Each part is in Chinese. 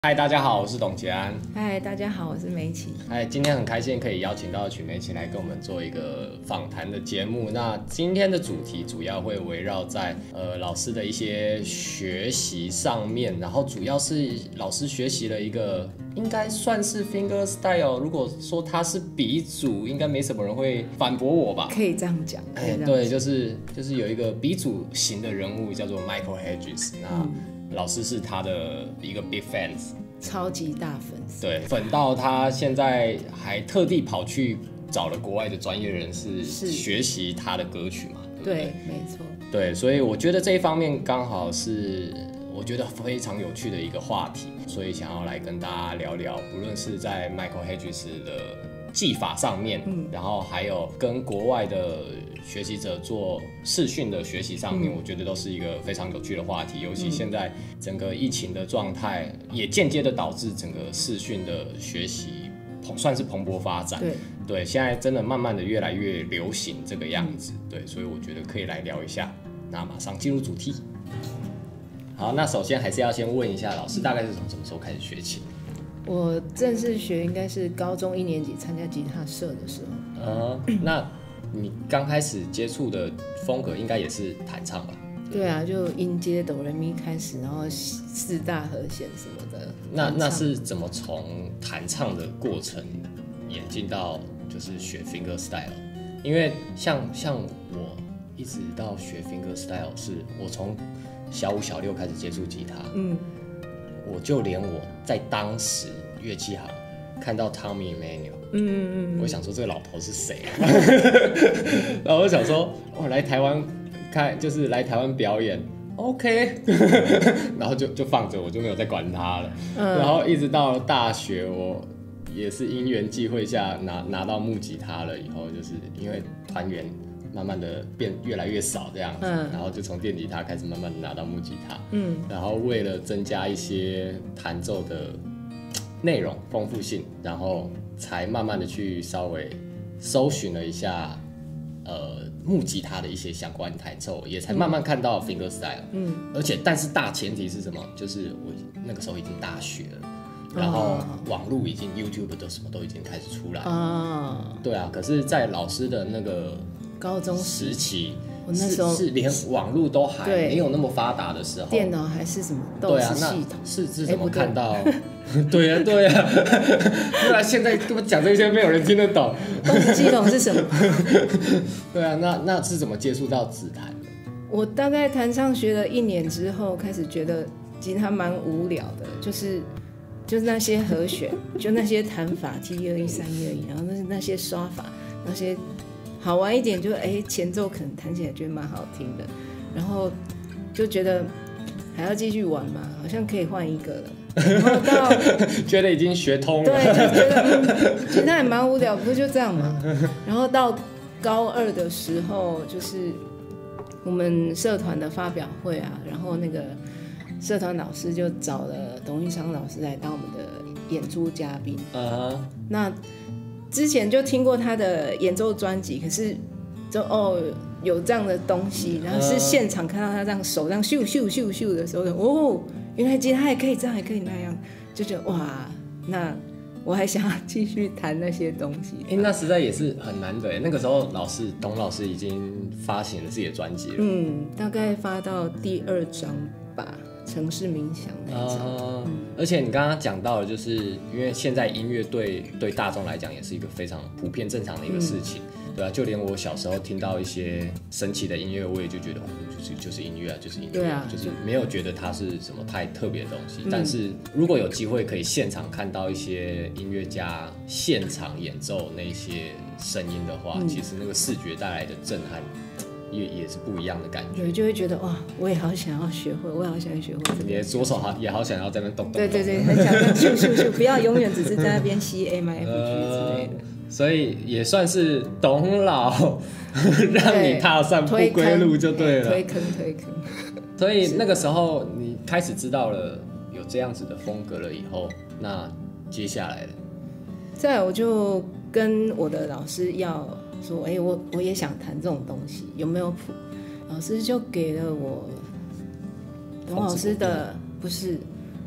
嗨，大家好，我是董杰安。 嗨，大家好，我是梅琪。 嗨，今天很开心可以邀请到曲梅琪来跟我们做一个访谈的节目。那今天的主题主要会围绕在老师的一些学习上面，然后主要是老师学习了一个应该算是 finger style。如果说他是鼻祖，应该没什么人会反驳我吧？ 可以这样讲。 对，就是有一个鼻祖型的人物叫做 Michael Hedges。那老师是他的一个 big fans， 超级大粉丝。 对，粉到他现在还特地跑去找了国外的专业人士学习他的歌曲嘛，对不对？ 对，没错。对， 所以我觉得这一方面刚好是我觉得非常有趣的一个话题，所以想要来跟大家聊聊，不论是在 Michael Hedges 的技法上面，然后还有跟国外的学习者做视讯的学习上面，我觉得都是一个非常有趣的话题。尤其现在整个疫情的状态，也间接的导致整个视讯的学习算是蓬勃发展。对，现在真的慢慢的越来越流行这个样子。对，所以我觉得可以来聊一下。那马上进入主题。好，那首先还是要先问一下老师，大概是从什么时候开始学琴？ 我正式学应该是高中1年级参加吉他社的时候。 那你刚开始接触的风格应该也是弹唱吧？ 对啊，就音阶哆来咪开始，然后4大和弦什么的。 那是怎么从弹唱的过程演进到就是学 finger style？ 因为像我一直到学 finger style， 是我从小5、小6开始接触吉他。我就连我在当时乐器行看到 Tommy Emmanuel，我想说这个老头是谁啊？然后我想说，来台湾就是来台湾表演 ，OK， 然后就放着，我就没有再管他了。然后一直到大学，我也是因缘际会下拿到木吉他了以后，就是因为团员慢慢的变越来越少这样子，然后就从电吉他开始慢慢的拿到木吉他，然后为了增加一些弹奏的内容丰富性，然后才慢慢的去稍微搜寻了一下木吉他的一些相关弹奏，也才慢慢看到 finger style，但是大前提是什么？就是我那个时候已经大学了。然后网络已经 YouTube 的什么都已经开始出来了，对啊。可是，在老师的那个高中时期， 我那时候是连网络都还没有那么发达的时候， 电脑还是什么DOS系统， 是怎么看到？对啊，对啊，现在根本讲这些没有人听得懂。 DOS系统是什么？ 对啊，那是怎么接触到指弹的？ 我大概弹唱学了1年之后，开始觉得吉他蛮无聊的，就是那些和弦，就那些弹法T1213121，然后那些刷法，那些好玩一点就前奏可能弹起来觉得蛮好听的，然后就觉得还要继续玩嘛，好像可以换一个了。然后到觉得已经学通了， 对，就觉得其实也蛮无聊，不是就这样嘛。然后到高2的时候，就是我们社团的发表会啊，然后那个社团老师就找了董玉昌老师来当我们的演出嘉宾。那之前就听过他的演奏专辑，可是就有这样的东西，然后是现场看到他这样手这样咻咻咻咻的时候，原来吉他也可以这样，也可以那样，就觉得哇，那我还想要继续弹那些东西。 那实在也是很难得。那个时候董老师已经发行了自己的专辑了， 大概发到第2章吧。城市冥想那一张， 而且你刚刚讲到的，就是因为现在音乐对大众来讲也是一个非常普遍正常的一个事情，对啊，就连我小时候听到一些神奇的音乐，我也就觉得就是音乐啊，就是音乐，就是没有觉得它是什么太特别的东西。但是如果有机会可以现场看到一些音乐家现场演奏那些声音的话，其实那个视觉带来的震撼也是不一样的感觉， 就会觉得哇，我也好想要学会，我也好想要学会。 你的左手也好想要在那边动动。 对，很想咻咻咻，不要永远只是在那边 C A M F G 之类的。 所以也算是董老让你踏上不归路就对了。 推坑。 所以那个时候你开始知道了有这样子的风格了以后，那接下来呢？ 再来我就跟我的老师要说，我也想弹这种东西，有没有谱？老师就给了我董老师的，不是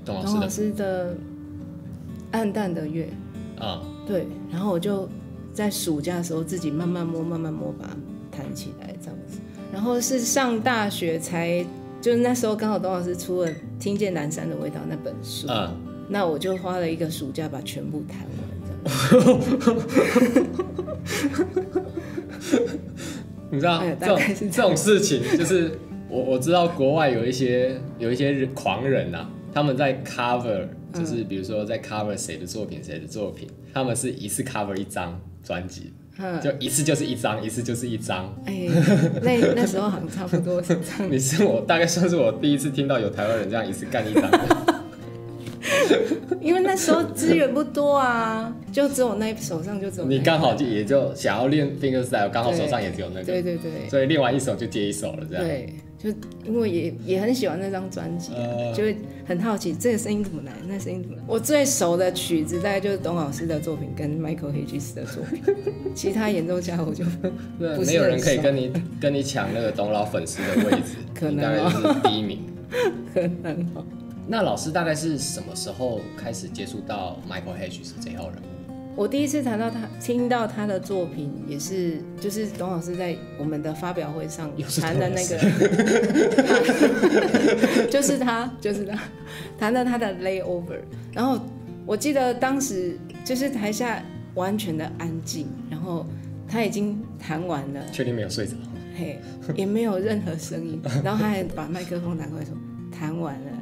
董董老师的暗淡的月啊， 对，然后我就在暑假的时候自己慢慢摸把它弹起来这样子，然后是上大学才，就是那时候刚好董老师出了《听见南山的味道》那本书，那我就花了一个暑假把全部弹完这样你知道、这种事情，就是我知道国外有一些狂人啊，他们在 cover， 就是比如说在 cover 谁的作品，他们是一次 cover 一张专辑，就一次就是一张，一次就是一张。 那时候好像差不多是这样。 大概算是我第一次听到有台湾人这样一次干一张的。 因为那时候资源不多啊，就只有手上就只有那一你刚好也就想要练 fingerstyle， 刚好手上也只有那个， 对， 所以练完一首就接一首了，这样。 对，就因为也很喜欢那张专辑，就会很好奇这个声音怎么来，那声音怎么来。我最熟的曲子大概就是董老师的作品跟 Michael Hedges 的作品，其他演奏家我就不是没有人可以跟你抢那个董老粉丝的位置， 可能你大概就是第一名， 可能哦。 那老师大概是什么时候开始接触到 Michael Hedges 这号人物？ 我第一次听到他的作品，也是就是董老师在我们的发表会上弹的那个，就是他弹了他的 Layover， 然后我记得当时就是台下完全的安静，然后他已经弹完了， 确定没有睡着？ 嘿，也没有任何声音，然后他还把麦克风拿过来说。弹完了，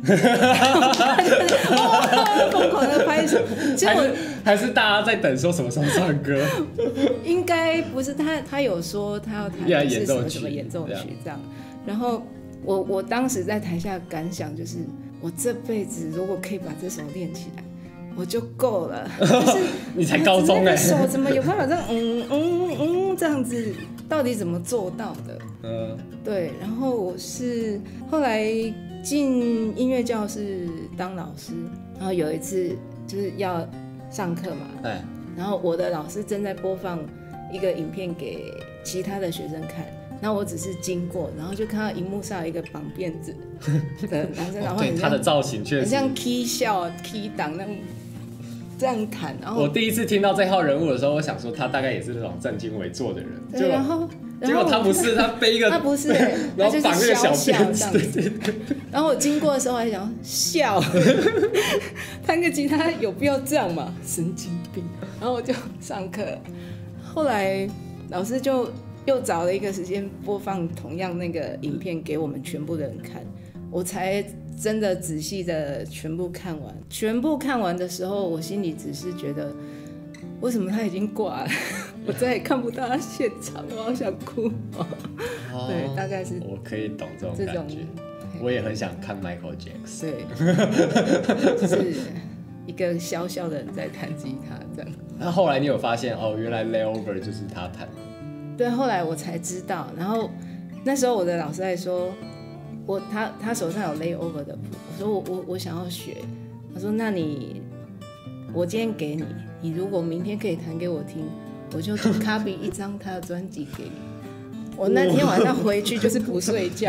疯狂的拍手。 还是大家在等说什么时候唱歌？ 应该不是他有说他要弹的是什么演奏曲这样。然后我当时在台下感想就是，我这辈子如果可以把这首练起来，我就够了。就是你才高中哎， 手怎么有办法这样这样子？到底怎么做到的？对。然后我是后来进音乐教室当老师，然后有一次就是要上课嘛，然后我的老师正在播放一个影片给其他的学生看，然后我只是经过，然后就看到荧幕上有一个绑辫子的男生，然后对他的造型确实很像 key 笑 key 档那种这样弹。然后我第一次听到这号人物的时候，我想说他大概也是那种正襟危坐的人， 对，然后结果他不是，他背一个， 他不是， 然后绑那个小辫子， 对。然后我经过的时候还想笑，弹个吉他有必要这样吗？神经病。然后我就上课，后来老师就又找了一个时间播放同样那个影片给我们全部的人看，我才真的仔细的全部看完。全部看完的时候，我心里只是觉得，为什么他已经挂了？我再也看不到他现场，我好想哭。对，大概是我可以懂这种感觉。我也很想看 Michael Jackson。 对，就是一个小小的人在弹吉他这样。 那后来你有发现原来 Layover 就是他弹？ 对，后来我才知道。然后那时候我的老师还说，他手上有 Layover 的谱，我说我想要学。他说那我今天给你，你如果明天可以弹给我听，我就 copy 一张他的专辑给你。我那天晚上回去就是不睡觉，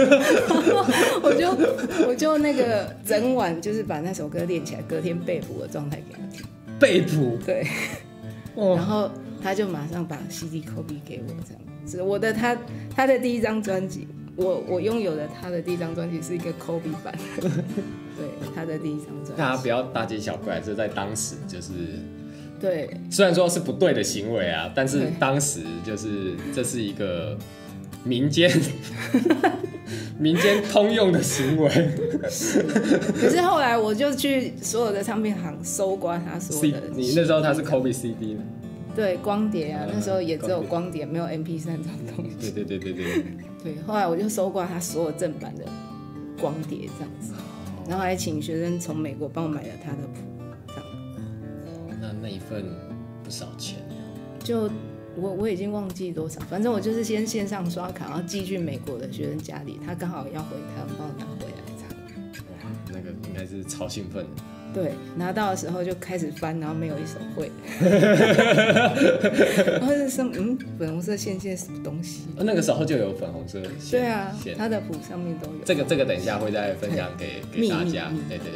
我就那个整晚就是把那首歌练起来，隔天背谱的状态给他听。 背谱？ 对。然后他就马上把 CD copy 给我，这样是我的他的第一张专辑，我拥有的他的第一张专辑是一个 copy 版，对，他的第一张专辑。 大家不要大惊小怪，这在当时就是。 对， 虽然说是不对的行为啊，但是当时就是这是一个民间通用的行为。 可是后来我就去所有的唱片行搜刮他所有的。 你那时候他是 copy CD 的。 对，光碟啊，那时候也只有光碟，没有 MP3 这种东西。 对。 对，后来我就搜刮他所有正版的光碟这样子，然后还请学生从美国帮我买了他的谱。 那一份不少钱呀， 就我已经忘记多少，反正我就是先线上刷卡，然后寄去美国的学生家里，他刚好要回台湾，帮我拿回来这样。 哇，那个应该是超兴奋的。 对，拿到的时候就开始翻，然后没有一首会，然后是什么粉红色线是什么东西？ 那个时候就有粉红色线。 对啊，他的谱上面都有。 这个等一下会再分享给大家。对，等一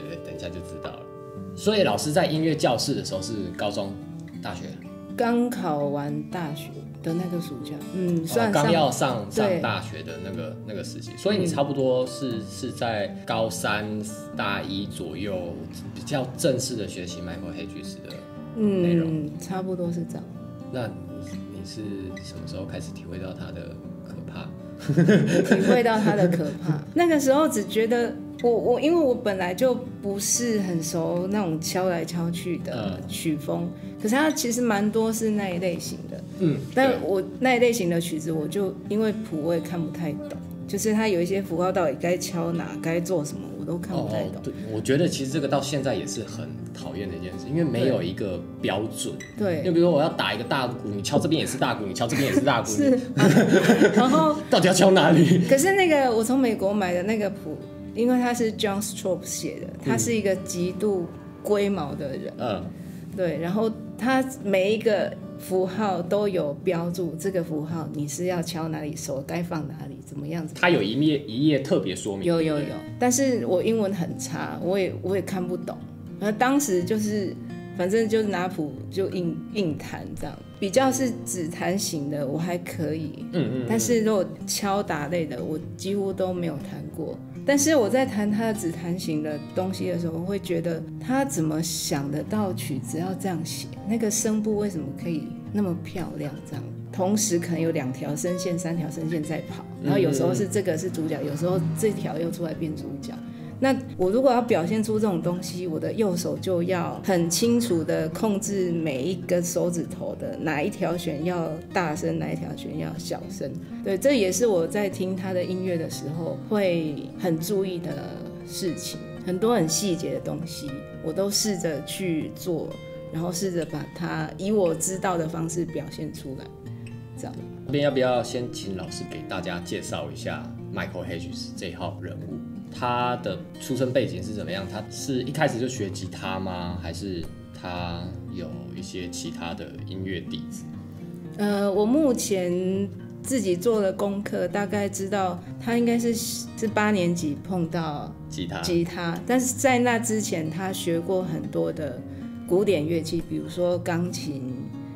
家就知道了。所以老师在音乐教室的时候是高中、大学？ 刚考完大学的那个暑假，算刚要上大学的那个时期，所以你差不多是在高三、大一左右比较正式的学习 Michael Hedges 的内容， 差不多是这样。 那你是什么时候开始体会到它的可怕？ 体会到它的可怕，那个时候只觉得因为我本来就不是很熟那种敲来敲去的曲风，可是它其实蛮多是那一类型的，但我那一类型的曲子，我就因为谱我也看不太懂，就是它有一些符号到底该敲哪，该做什么，我都看不太懂。 对，我觉得其实这个到现在也是很讨厌的一件事，因为没有一个标准。 对， 就比如说我要打一个大鼓，你敲这边也是大鼓，你敲这边也是大鼓， 是，然后到底要敲哪里？ 可是那个我从美国买的那个谱，因为他是 John Stroop 写的，他是一个极度龟毛的人，对，然后他每一个符号都有标注，这个符号你是要敲哪里，手该放哪里，怎么样子？ 他有一页特别说明。 有，但是我英文很差，我也看不懂。然后当时就是反正就是拿谱就硬弹这样，比较是指弹型的我还可以，但是如果敲打类的我几乎都没有弹过。但是我在弹他的指弹型的东西的时候，我会觉得他怎么想得到曲子要这样写，那个声部为什么可以那么漂亮这样，同时可能有2条声线3条声线在跑，然后有时候是这个是主角，有时候这条又出来变主角。那我如果要表现出这种东西，我的右手就要很清楚的控制每一个手指头的哪一条弦要大声，哪一条弦要小声。对，这也是我在听他的音乐的时候会很注意的事情，很多很细节的东西我都试着去做，然后试着把它以我知道的方式表现出来。这样， 这边要不要先请老师给大家介绍一下 Michael Hedges 这一号人物？他的出生背景是怎么样？他是一开始就学吉他吗？还是他有一些其他的音乐底子？ 我目前自己做了功课，大概知道他应该是8年级碰到吉他，但是在那之前他学过很多的古典乐器，比如说钢琴，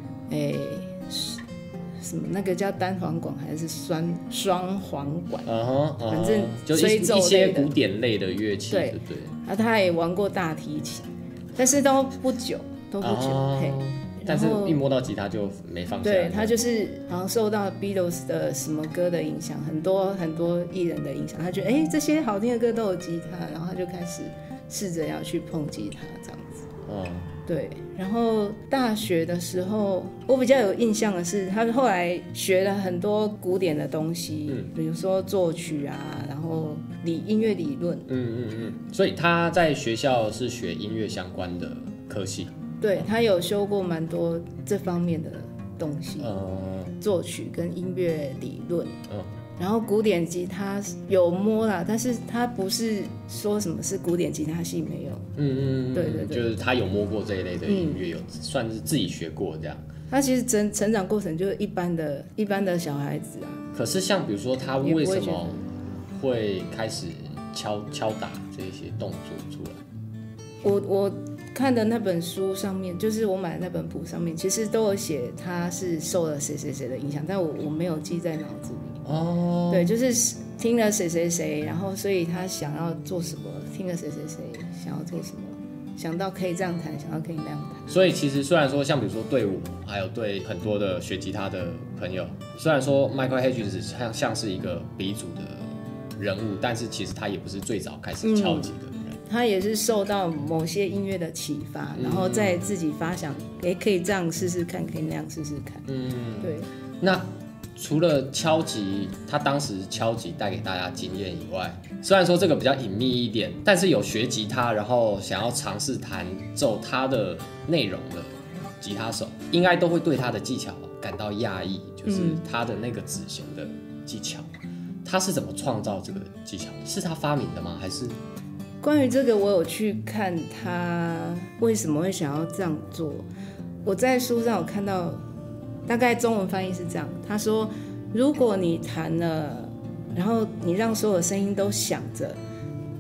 什么那个叫单簧管还是双簧管，反正就一些古典类的乐器，对对。 他也玩过大提琴，但是都不久。 但是一摸到吉他就没放下来。 对，他就是好像受到 Beatles 的什么歌的影响，很多艺人的影响，他觉得这些好听的歌都有吉他，然后他就开始试着要去碰吉他这样子。对，然后大学的时候，我比较有印象的是，他后来学了很多古典的东西，比如说作曲啊，然后音乐理论。 所以他在学校是学音乐相关的科系。 对，他有修过蛮多这方面的东西，作曲跟音乐理论。然后古典吉他有摸啦，但是他不是说什么是古典吉他系没有。对， 就是他有摸过这一类的音乐，有算是自己学过这样。 他其实成长过程就是一般的小孩子啊。 可是像比如说他为什么会开始敲打这些动作出来？ 我看的那本书上面，就是我买的那本谱上面，其实都有写他是受了谁谁谁的影响，但我没有记在脑子里。对，就是听了谁谁谁，然后所以他想要做什么，听了谁谁谁想要做什么，想到可以这样弹，想到可以那样弹。 所以其实虽然说像比如说对我，还有对很多的学吉他的朋友，虽然说 Michael Hedges 像是一个鼻祖的人物，但是其实他也不是最早开始敲击的人。 他也是受到某些音乐的启发，然后再自己发想，可以这样试试看，可以那样试试看。对。那除了敲击，他当时敲击带给大家经验以外，虽然说这个比较隐秘一点，但是有学吉他，然后想要尝试弹奏他的内容的吉他手，应该都会对他的技巧感到讶异，就是他的那个指弦的技巧，他是怎么创造这个技巧？是他发明的吗？还是？ 关于这个，我有去看他为什么会想要这样做。我在书上有看到，大概中文翻译是这样：他说，如果你弹了，然后你让所有声音都响着，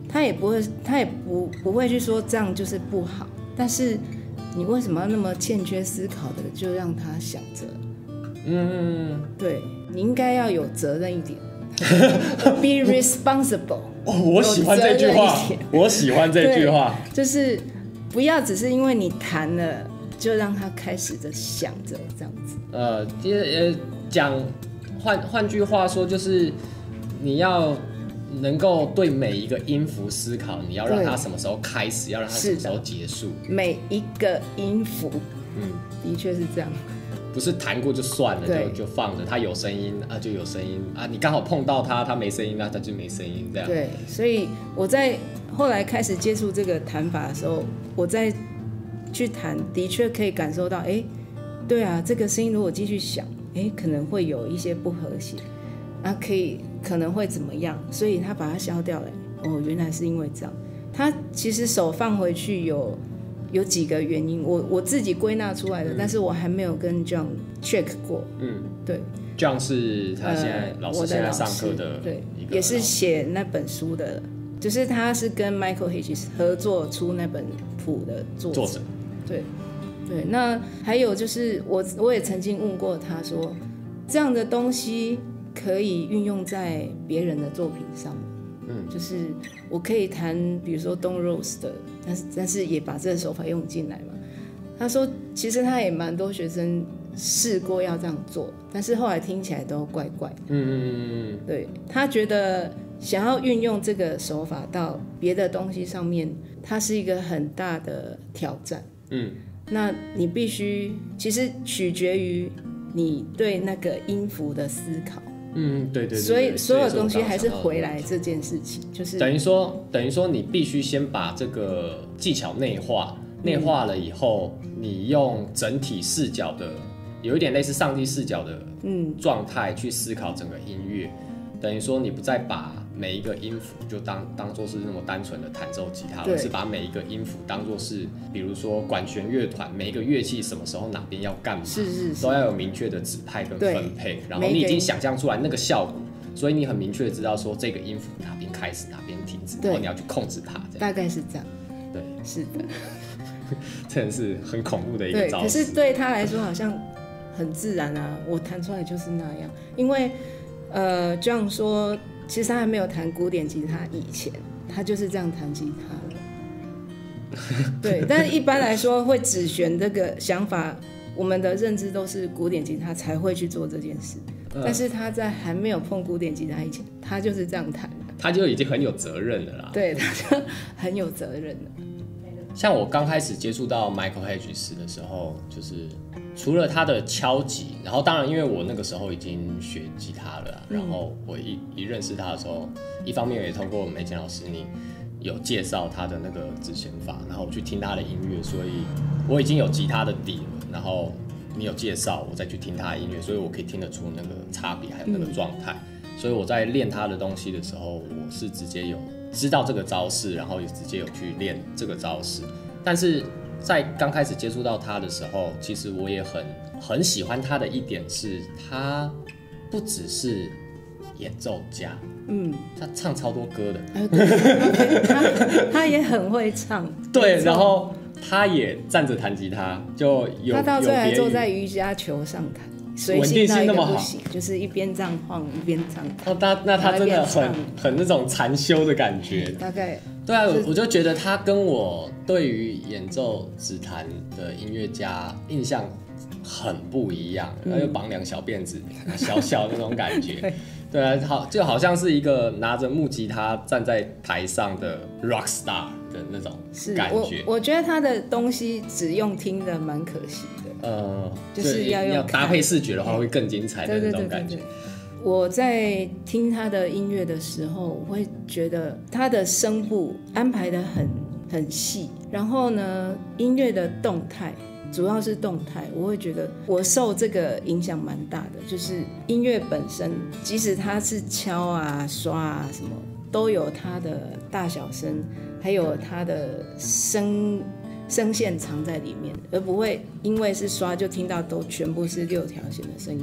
他也不会去说这样就是不好，但是你为什么要那么欠缺思考的就让他想着？对，你应该要有责任一点，be responsible。 我喜欢这句话，我喜欢这句话， 就是不要只是因为你谈了就让他开始着想着这样子。 换句话说，就是你要能够对每一个音符思考，你要让它什么时候开始，要让它什么时候结束。 每一个音符，的确是这样。 不是弹过就算了，就放着，它有声音啊就有声音啊，你刚好碰到它，它没声音啊，它就没声音这样。 对，所以我在后来开始接触这个弹法的时候，我在去弹，的确可以感受到，对啊，这个声音如果继续响，可能会有一些不和谐，可能会怎么样，所以他把它消掉了。原来是因为这样。他其实手放回去有几个原因，我自己归纳出来的，但是我还没有跟 John check 过。对 ，John 是他老师现在上课的， 对，也是写那本书的，就是他是跟 Michael Hedges 合作出那本谱的作者。对，那还有就是我也曾经问过他说，这样的东西可以运用在别人的作品上。就是我可以弹，比如说 Don Rose 的，但是也把这个手法用进来嘛。他说，其实他也蛮多学生试过要这样做，但是后来听起来都怪怪。对，他觉得想要运用这个手法到别的东西上面，它是一个很大的挑战。那你必须，其实取决于你对那个音符的思考。 对， 所以所有东西还是回来这件事情，就是等于说你必须先把这个技巧内化了以后，你用整体视角的，有一点类似上帝视角的状态去思考整个音乐。等于说你不再把每一个音符就当作是那么单纯的弹奏吉他，而是把每一个音符当作是，比如说管弦乐团，每一个乐器什么时候哪边要干嘛，都要有明确的指派跟分配，然后你已经想象出来那个效果，所以你很明确的知道说这个音符哪边开始哪边停止，然后你要去控制它， 大概是这样。 对， 是的， 真的是很恐怖的一个招式。 可是对他来说好像很自然啊，我弹出来就是那样，因为这样说，其实他还没有弹古典吉他以前，他就是这样弹吉他了。对，但是一般来说会指弦这个想法，我们的认知都是古典吉他才会去做这件事。但是他在还没有碰古典吉他以前，他就是这样弹的， 他就已经很有责任了啦。 对，他就很有责任了。 像我刚开始接触到 Michael Hedges 的时候，就是除了他的敲击，然后当然因为我那个时候已经学吉他了，然后我一认识他的时候，一方面也通过美简老师你有介绍他的那个指弦法，然后我去听他的音乐，所以我已经有吉他的底了，然后你有介绍，我再去听他的音乐，所以我可以听得出那个差别还有那个状态。所以我在练他的东西的时候，我是直接有知道这个招式，然后也直接有去练这个招式。但是在刚开始接触到他的时候，其实我也很喜欢他的一点是，他不只是演奏家，他唱超多歌的，他也很会唱， 对，然后他也站着弹吉他，就有他到最后还坐在瑜伽球上弹。 稳定性那么好， 就是一边这样晃一边这样弹。 那他真的很那种禅修的感觉。 大概对啊，我就觉得他跟我对于演奏指弹的音乐家印象很不一样，又绑两小辫子，小小那种感觉。对啊，就好像是一个拿着木吉他站在台上的 rock star 的那种感觉。 我觉得他的东西只用听的蛮可惜的。就是要搭配视觉的话，会更精彩的那种感觉。 我在听他的音乐的时候，我会觉得他的声部安排的很细，然后呢，音乐的动态主要是动态，我会觉得我受这个影响蛮大的，就是音乐本身，即使它是敲啊、刷啊什么，都有它的大小声，还有它的声线藏在里面，而不会因为是刷就听到都全部是6条弦的声音，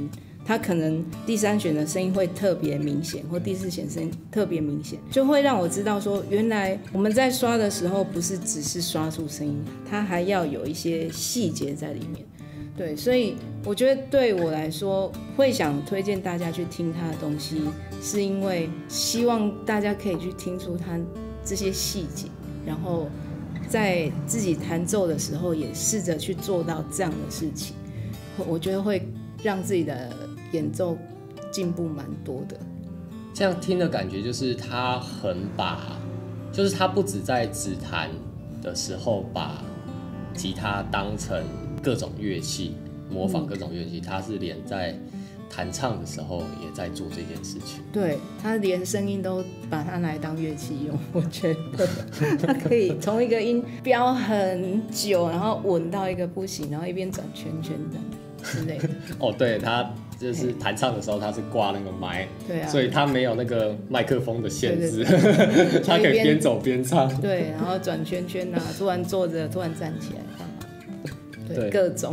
他可能第3弦的声音会特别明显，或第4弦声音特别明显，就会让我知道说，原来我们在刷的时候不是只是刷出声音，它还要有一些细节在里面。对，所以我觉得对我来说，会想推荐大家去听他的东西，是因为希望大家可以去听出他这些细节，然后在自己弹奏的时候也试着去做到这样的事情，我觉得会让自己的演奏进步蛮多的。 这样听的感觉就是他就是他不止在指弹的时候把吉他当成各种乐器，模仿各种乐器，他是连在弹唱的时候也在做这件事情。 对，他连声音都把它拿来当乐器用，我觉得他可以从一个音飙很久，然后稳到一个不行，然后一边转圈圈的之类的。 哦，对，他就是弹唱的时候他是挂那个麦， 对啊， 所以他没有那个麦克风的限制， 对对对他可以边走边唱。 对，然后转圈圈啊，突然坐着，突然站起来干嘛？对，各种。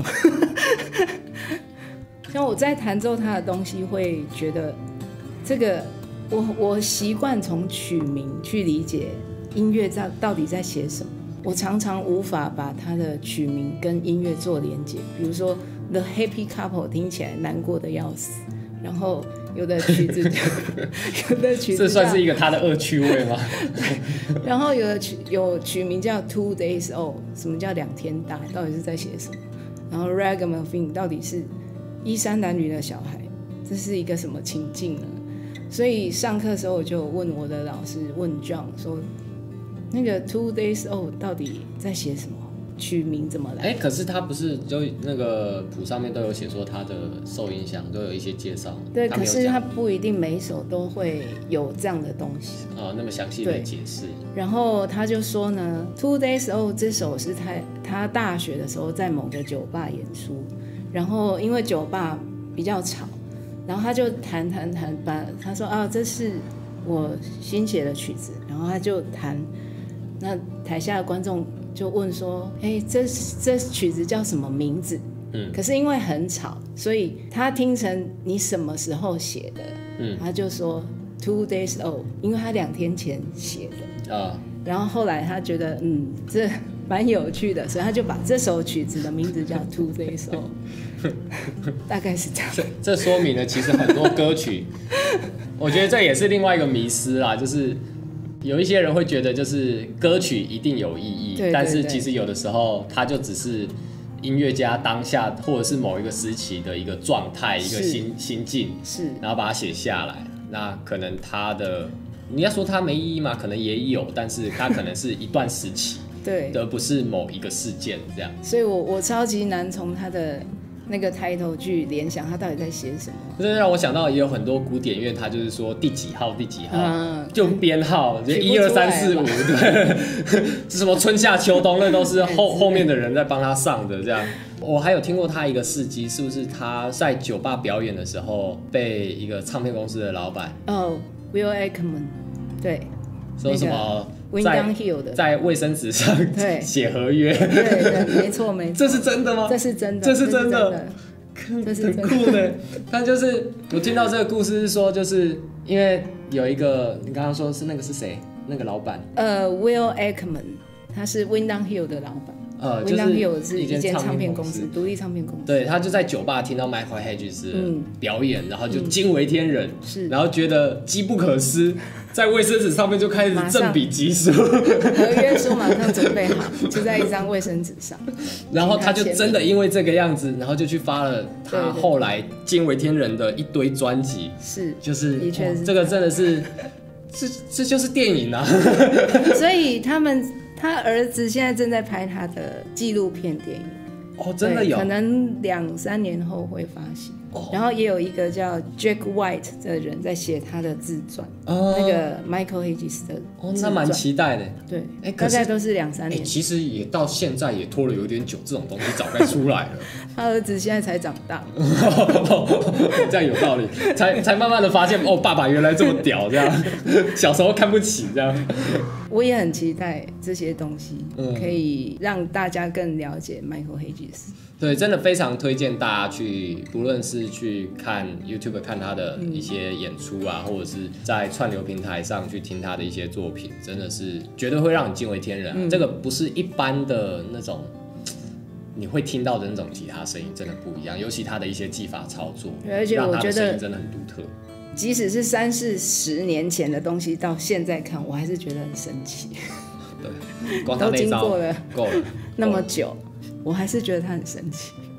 像我在弹奏他的东西，会觉得这个我习惯从曲名去理解音乐到底在写什么。我常常无法把他的曲名跟音乐做连接。比如说 The Happy Couple 听起来难过的要死，然后有的曲子这算是一个他的恶趣味吗？ 然后有曲名叫 2 Days Old， 什么叫2天大？到底是在写什么？然后 Ragamuffin 到底是衣衫褴褛的小孩，这是一个什么情境呢？所以上课的时候我就问我的老师，问 John 说，那个 2 Days Old 到底在写什么？曲名怎么来？ 可是他不是就那个谱上面都有写说他的受影响，都有一些介绍。 对，可是他不一定每一首都会有这样的东西那么详细的解释。 然后他就说呢 ，2 Days Old 这首是他大学的时候在某个酒吧演出，然后因为酒吧比较吵，然后他就弹，他说啊，这是我新写的曲子，然后他就弹，那台下的观众就问说，这曲子叫什么名字？可是因为很吵，所以他听成你什么时候写的？他就说 2 Days Old， 因为他2天前写的。然后后来他觉得这蛮有趣的，所以他就把这首曲子的名字叫 2 Days Old， 大概是这样。 这说明了其实很多歌曲，我觉得这也是另外一个迷思啦，就是有一些人会觉得就是歌曲一定有意义， 对， 但是其实有的时候它就只是音乐家当下或者是某一个时期的一个状态，一个心境， 是， 然后把它写下来。那可能它的你要说它没意义吗？可能也有，但是它可能是一段时期， 对， 而不是某一个事件这样。 所以我超级难从他的那个抬头去联想他到底在写什么。 这让我想到也有很多古典乐，它就是说第几号就编号，就1、2、3、4、5，对，什么春夏秋冬，那都是后面的人在帮他上的这样。我还有听过他一个事迹，是不是他在酒吧表演的时候被一个唱片公司的老板 Will Ackerman， 对， 说什么 Windham Hill 的在卫生纸上写合约， 对，没错， 这是真的吗？ 这是真的， 这是真的， 很酷的。但就是我听到这个故事是说，就是因为有一个你刚刚说是那个是谁？那个老板 Will Ackerman， 他是 Windham Hill 的老板。Windham Hill 是一间唱片公司，独立唱片公司。 对，他就在酒吧听到 Michael Hedges 表演，然后就惊为天人，然后觉得机不可失，在卫生纸上面就开始正笔疾书， 合约书马上准备好，就在一张卫生纸上。 然后他就真的因为这个样子，然后就去发了他后来惊为天人的一堆专辑。 是， 就是的确是这个真的是，这就是电影啊！ 所以他儿子现在正在拍他的纪录片电影。 真的有， 可能2、3年后会发行。然后也有一个叫 Jack White 的人在写他的自传，那个 Michael Hedges 的自传。 那蛮期待的。 对，大概都是2、3年。 其实也到现在也拖了有点久，这种东西早该出来了。 他儿子现在才长大， 这样有道理，才慢慢的发现爸爸原来这么屌，这样小时候看不起这样。 我也很期待这些东西可以让大家更了解 Michael Hedges。 对，真的非常推荐大家去，不论是去看 YouTube 看他的一些演出啊，或者是在串流平台上去听他的一些作品，真的是绝对会让你惊为天人这个不是一般的那种你会听到的那种吉他声音，真的不一样。尤其他的一些技法操作， 而且我觉得让他的声音真的很独特。 即使是30-40年前的东西，到现在看，我还是觉得很神奇。 对，光他都那一招经过了够了那么久，我还是觉得它很神奇。